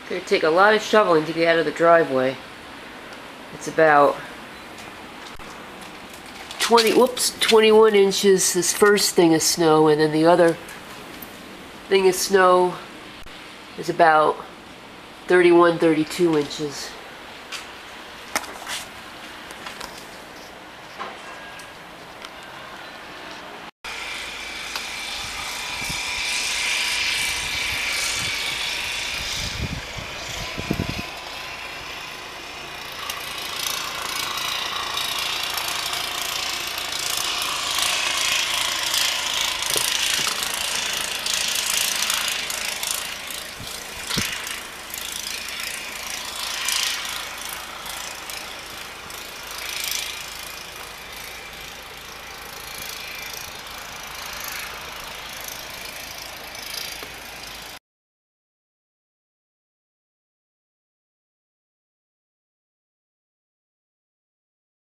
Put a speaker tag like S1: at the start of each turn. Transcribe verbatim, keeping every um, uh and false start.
S1: It's gonna take a lot of shoveling to get out of the driveway. It's about twenty, whoops, twenty-one inches, this first thing of snow, and then the other thing of snow is about thirty-one, thirty-two inches.